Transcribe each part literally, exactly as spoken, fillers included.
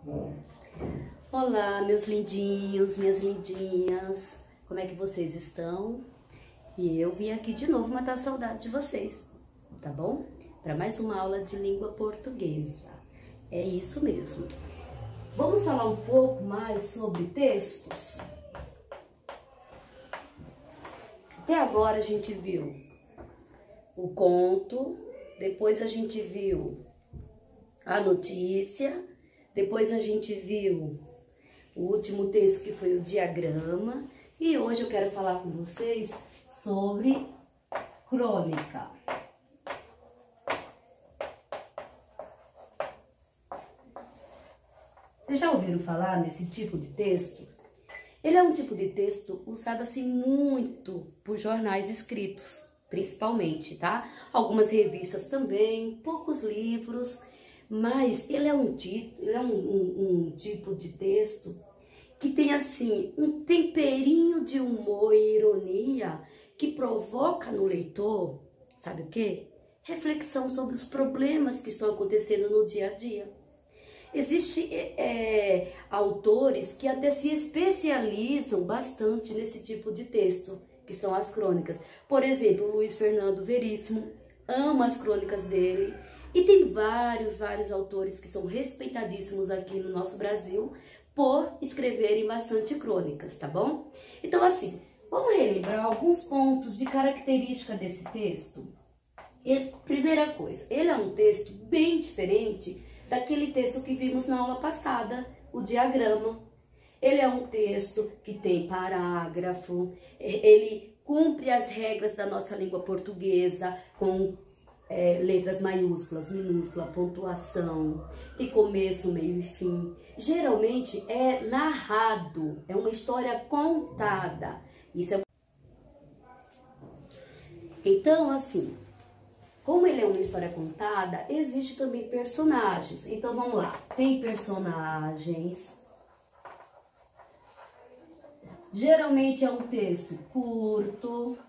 Olá, meus lindinhos, minhas lindinhas, como é que vocês estão? E eu vim aqui de novo matar a saudade de vocês, tá bom? Para mais uma aula de língua portuguesa. É isso mesmo. Vamos falar um pouco mais sobre textos? Até agora a gente viu o conto, depois a gente viu a notícia, depois a gente viu o último texto que foi o diagrama, e hoje eu quero falar com vocês sobre crônica. Vocês já ouviram falar nesse tipo de texto? Ele é um tipo de texto usado assim muito por jornais escritos, principalmente, tá? Algumas revistas também, poucos livros, mas ele é um, tipo, ele é um, um, um tipo de texto que tem assim um temperinho de humor e ironia que provoca no leitor, sabe o quê? Reflexão sobre os problemas que estão acontecendo no dia a dia. Existem é, autores que até se especializam bastante nesse tipo de texto, que são as crônicas. Por exemplo, Luiz Fernando Veríssimo, amo as crônicas dele. E tem vários, vários autores que são respeitadíssimos aqui no nosso Brasil por escreverem bastante crônicas, tá bom? Então, assim, vamos relembrar alguns pontos de característica desse texto. E, primeira coisa, ele é um texto bem diferente daquele texto que vimos na aula passada, o diagrama. Ele é um texto que tem parágrafo, ele cumpre as regras da nossa língua portuguesa, com é, letras maiúsculas, minúsculas, pontuação, tem começo, meio e fim. Geralmente é narrado, é uma história contada. Isso é... Então, assim, como ele é uma história contada, existe também personagens. Então, vamos lá. Tem personagens. Geralmente é um texto curto.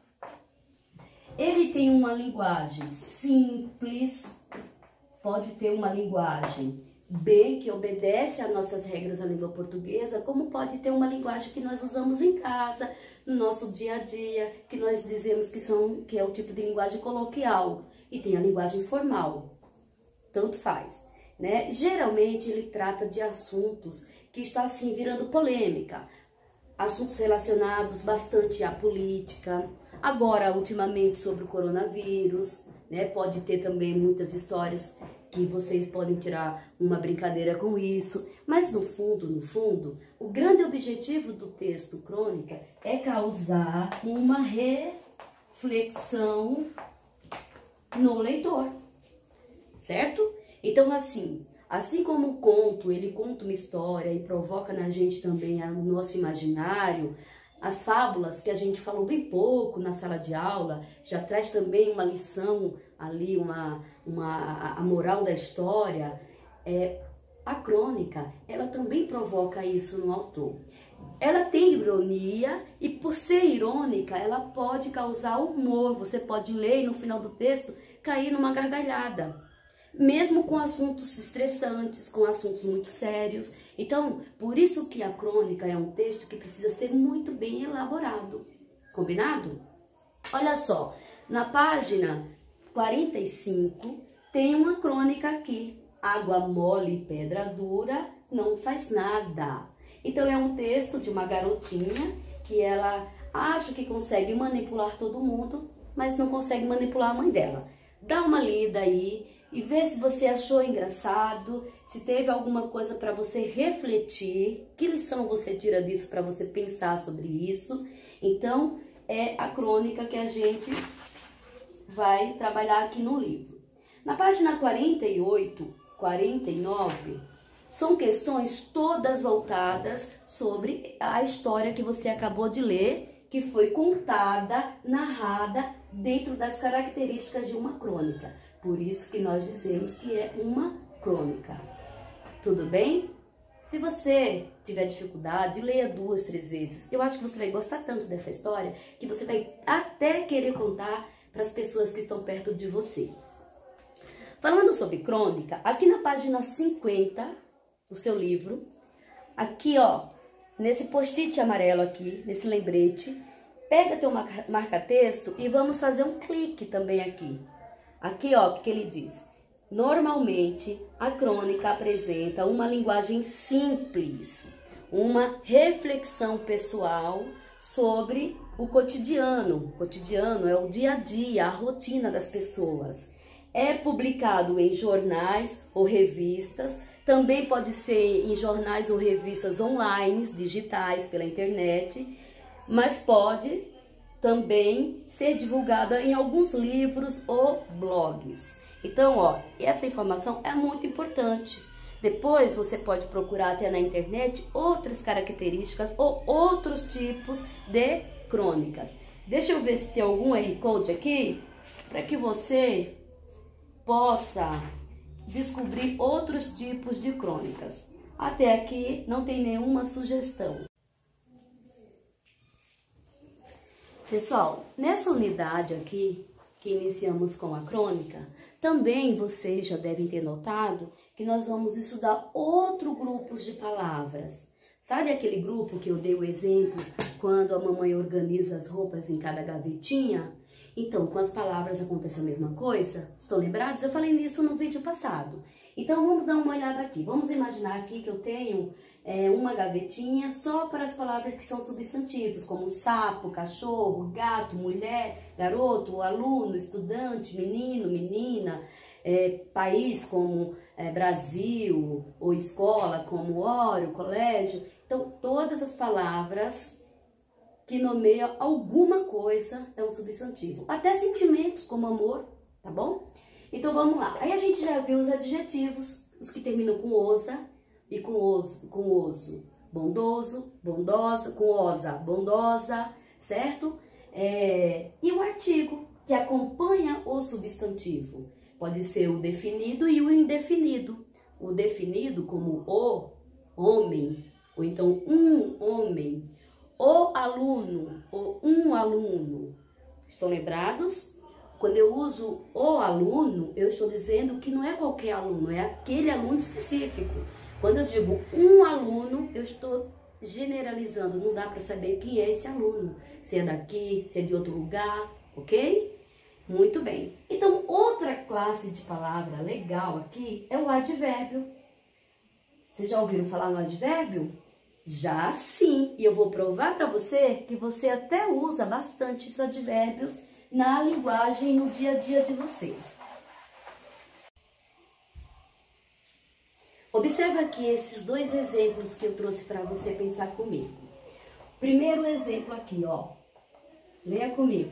Ele tem uma linguagem simples. Pode ter uma linguagem bem que obedece às nossas regras da língua portuguesa, como pode ter uma linguagem que nós usamos em casa, no nosso dia a dia, que nós dizemos que, são, que é o tipo de linguagem coloquial. E tem a linguagem formal, tanto faz, né? Geralmente ele trata de assuntos que estão assim virando polêmica, assuntos relacionados bastante à política, agora ultimamente sobre o coronavírus, né? Pode ter também muitas histórias que vocês podem tirar uma brincadeira com isso, mas no fundo, no fundo, o grande objetivo do texto crônica é causar uma reflexão no leitor, certo? Então, assim, assim como o conto, ele conta uma história e provoca na gente também o nosso imaginário, as fábulas, que a gente falou bem pouco na sala de aula, já traz também uma lição ali, uma, uma, a moral da história. É, a crônica, ela também provoca isso no autor. Ela tem ironia e, por ser irônica, ela pode causar humor. Você pode ler e no final do texto cair numa gargalhada, mesmo com assuntos estressantes, com assuntos muito sérios. Então, por isso que a crônica é um texto que precisa ser muito bem elaborado. Combinado? Olha só, na página quarenta e cinco tem uma crônica aqui. Água mole e pedra dura não faz nada. Então, é um texto de uma garotinha que ela acha que consegue manipular todo mundo, mas não consegue manipular a mãe dela. Dá uma lida aí e vê se você achou engraçado, se teve alguma coisa para você refletir, que lição você tira disso para você pensar sobre isso. Então, é a crônica que a gente vai trabalhar aqui no livro. Na página quarenta e oito, quarenta e nove... são questões todas voltadas sobre a história que você acabou de ler, que foi contada, narrada, dentro das características de uma crônica. Por isso que nós dizemos que é uma crônica. Tudo bem? Se você tiver dificuldade, leia duas, três vezes. Eu acho que você vai gostar tanto dessa história que você vai até querer contar para as pessoas que estão perto de você. Falando sobre crônica, aqui na página cinquenta, do seu livro. Aqui, ó, nesse post-it amarelo aqui, nesse lembrete, pega teu marca-texto e vamos fazer um clique também aqui. Aqui, ó, porque ele diz: normalmente, a crônica apresenta uma linguagem simples, uma reflexão pessoal sobre o cotidiano. O cotidiano é o dia a dia, a rotina das pessoas. É publicado em jornais ou revistas, também pode ser em jornais ou revistas online, digitais, pela internet, mas pode também ser divulgada em alguns livros ou blogs. Então, ó, essa informação é muito importante. Depois você pode procurar até na internet outras características ou outros tipos de crônicas. Deixa eu ver se tem algum R Code aqui, para que você possa descobrir outros tipos de crônicas. Até aqui não tem nenhuma sugestão. Pessoal, nessa unidade aqui, que iniciamos com a crônica, também vocês já devem ter notado que nós vamos estudar outros grupos de palavras. Sabe aquele grupo que eu dei o exemplo quando a mamãe organiza as roupas em cada gavetinha? Então, com as palavras acontece a mesma coisa? Estão lembrados? Eu falei nisso no vídeo passado. Então, vamos dar uma olhada aqui. Vamos imaginar aqui que eu tenho é, uma gavetinha só para as palavras que são substantivos, como sapo, cachorro, gato, mulher, garoto, aluno, estudante, menino, menina, é, país como é, Brasil, ou escola como hora, colégio. Então, todas as palavras que nomeia alguma coisa é um substantivo. Até sentimentos como amor, tá bom? Então vamos lá. Aí a gente já viu os adjetivos, os que terminam com osa e com oso, com oso. Bondoso, bondosa, com osa, bondosa, certo? É, e o artigo que acompanha o substantivo. Pode ser o definido e o indefinido. O definido como o homem, ou então um homem. O aluno, ou um aluno. Estão lembrados? Quando eu uso o aluno, eu estou dizendo que não é qualquer aluno, é aquele aluno específico. Quando eu digo um aluno, eu estou generalizando, não dá para saber quem é esse aluno. Se é daqui, se é de outro lugar, ok? Muito bem. Então, outra classe de palavra legal aqui é o advérbio. Vocês já ouviram falar no advérbio? Já sim, e eu vou provar para você que você até usa bastante esses advérbios na linguagem, no dia a dia de vocês. Observa aqui esses dois exemplos que eu trouxe para você pensar comigo. Primeiro exemplo aqui, ó. Leia comigo.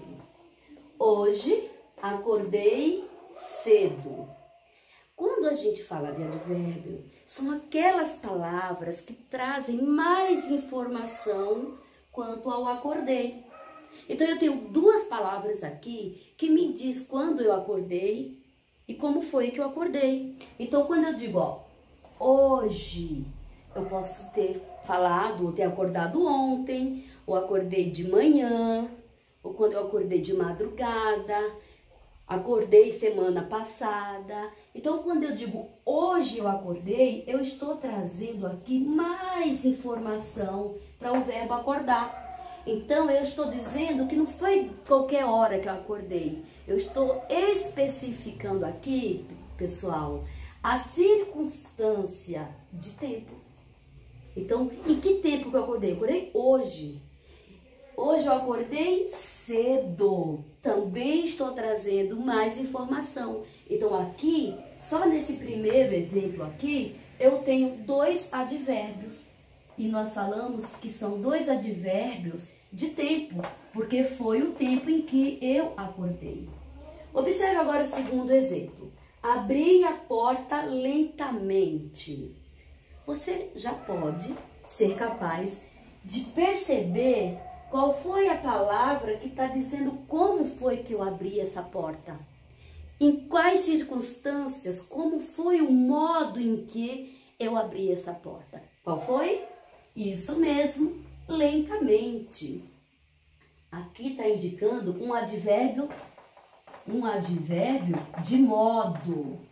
Hoje acordei cedo. Quando a gente fala de advérbio, são aquelas palavras que trazem mais informação quanto ao acordei. Então, eu tenho duas palavras aqui que me diz quando eu acordei e como foi que eu acordei. Então, quando eu digo, ó, hoje, eu posso ter falado ou ter acordado ontem, ou acordei de manhã, ou quando eu acordei de madrugada, acordei semana passada. Então, quando eu digo hoje eu acordei, eu estou trazendo aqui mais informação para o verbo acordar. Então, eu estou dizendo que não foi qualquer hora que eu acordei. Eu estou especificando aqui, pessoal, a circunstância de tempo. Então, em que tempo que eu acordei? Eu acordei hoje. Hoje eu acordei cedo. Também estou trazendo mais informação. Então, aqui, só nesse primeiro exemplo aqui, eu tenho dois advérbios. E nós falamos que são dois advérbios de tempo, porque foi o tempo em que eu acordei. Observe agora o segundo exemplo. Abri a porta lentamente. Você já pode ser capaz de perceber qual foi a palavra que está dizendo como foi que eu abri essa porta. Em quais circunstâncias, como foi o modo em que eu abri essa porta. Qual foi? Isso mesmo, lentamente. Aqui está indicando um advérbio, um advérbio de modo.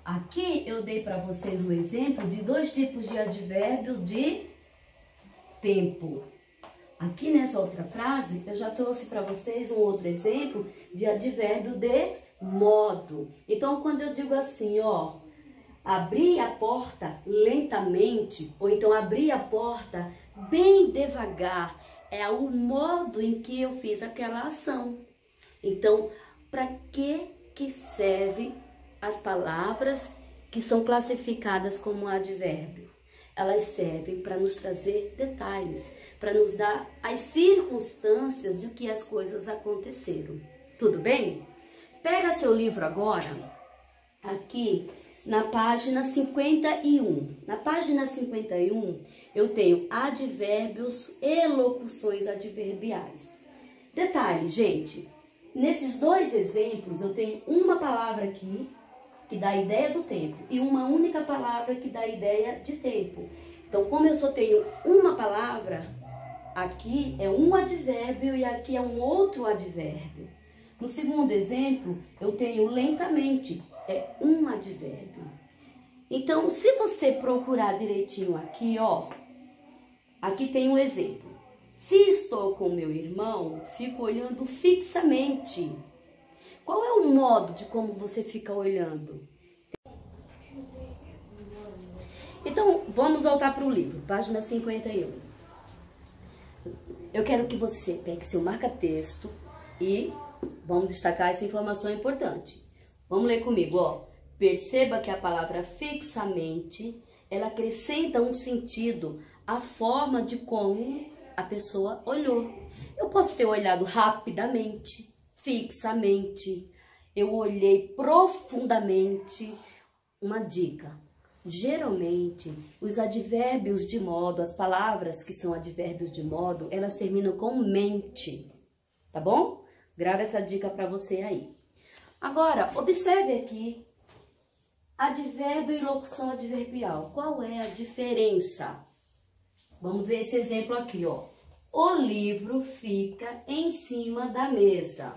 Aqui eu dei para vocês um exemplo de dois tipos de advérbios de tempo. Aqui nessa outra frase, eu já trouxe para vocês um outro exemplo de advérbio de modo. Então, quando eu digo assim, ó, abri a porta lentamente, ou então abri a porta bem devagar, é o modo em que eu fiz aquela ação. Então, para que que servem as palavras que são classificadas como advérbio? Elas servem para nos trazer detalhes, para nos dar as circunstâncias de que as coisas aconteceram. Tudo bem? Pega seu livro agora, aqui na página cinquenta e um. Na página cinquenta e um, eu tenho advérbios e locuções adverbiais. Detalhe, gente, nesses dois exemplos eu tenho uma palavra aqui que dá a ideia do tempo e uma única palavra que dá a ideia de tempo. Então, como eu só tenho uma palavra, aqui é um advérbio e aqui é um outro advérbio. No segundo exemplo, eu tenho lentamente, é um advérbio. Então, se você procurar direitinho aqui, ó, aqui tem um exemplo. Se estou com meu irmão, fico olhando fixamente. Qual é o modo de como você fica olhando? Então, vamos voltar para o livro, página cinquenta e um. Eu quero que você pegue seu marca-texto e vamos destacar essa informação importante. Vamos ler comigo, ó. Perceba que a palavra fixamente, ela acrescenta um sentido à forma de como a pessoa olhou. Eu posso ter olhado rapidamente, fixamente, eu olhei profundamente. Uma dica: geralmente os advérbios de modo, as palavras que são advérbios de modo, elas terminam com mente, tá bom? Grava essa dica para você aí. Agora, observe aqui advérbio e locução adverbial. Qual é a diferença? Vamos ver esse exemplo aqui, ó. O livro fica em cima da mesa.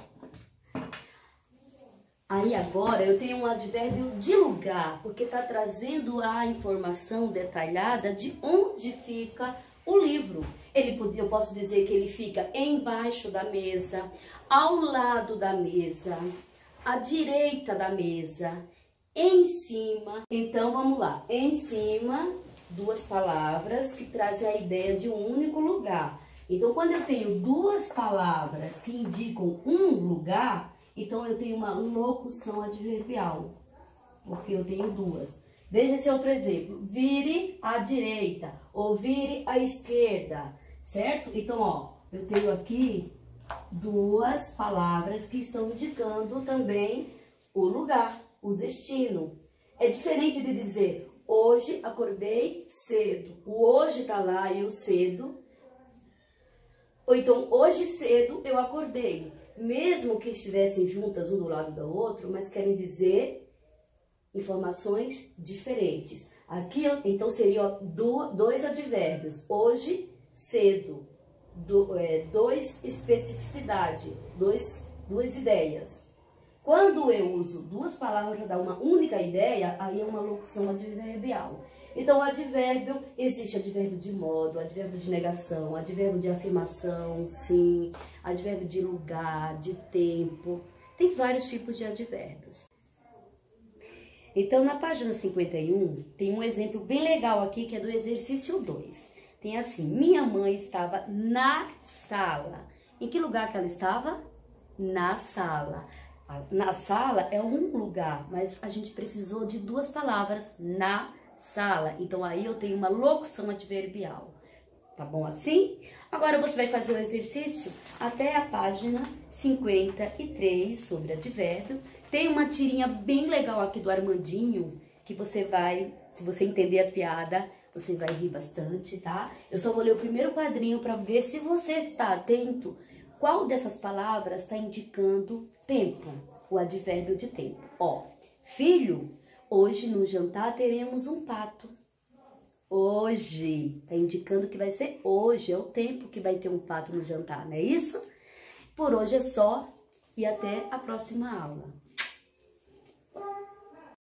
Aí agora eu tenho um advérbio de lugar, porque está trazendo a informação detalhada de onde fica o livro. Ele, eu posso dizer que ele fica embaixo da mesa, ao lado da mesa, à direita da mesa, em cima. Então vamos lá, em cima, duas palavras que trazem a ideia de um único lugar. Então, quando eu tenho duas palavras que indicam um lugar, então eu tenho uma locução adverbial, porque eu tenho duas. Veja esse outro exemplo: vire à direita ou vire à esquerda, certo? Então, ó, eu tenho aqui duas palavras que estão indicando também o lugar, o destino. É diferente de dizer hoje acordei cedo. O hoje tá lá e o cedo. Ou então, hoje cedo eu acordei. Mesmo que estivessem juntas um do lado do outro, mas querem dizer informações diferentes. Aqui, então, seriam dois advérbios. Hoje, cedo. Do, é, dois, especificidade. Dois, duas ideias. Quando eu uso duas palavras para dar uma única ideia, aí é uma locução adverbial. Então, o advérbio, existe advérbio de modo, advérbio de negação, advérbio de afirmação, sim, advérbio de lugar, de tempo. Tem vários tipos de advérbios. Então, na página cinquenta e um, tem um exemplo bem legal aqui, que é do exercício dois. Tem assim: minha mãe estava na sala. Em que lugar que ela estava? Na sala. Na sala é um lugar, mas a gente precisou de duas palavras, na sala. Então, aí eu tenho uma locução adverbial. Tá bom assim? Agora você vai fazer o exercício até a página cinquenta e três sobre advérbio. Tem uma tirinha bem legal aqui do Armandinho, que você vai, se você entender a piada, você vai rir bastante, tá? Eu só vou ler o primeiro quadrinho para ver se você está atento. Qual dessas palavras está indicando tempo, o advérbio de tempo? Ó, filho, hoje no jantar teremos um pato. Hoje, está indicando que vai ser hoje, é o tempo que vai ter um pato no jantar, não é isso? Por hoje é só e até a próxima aula.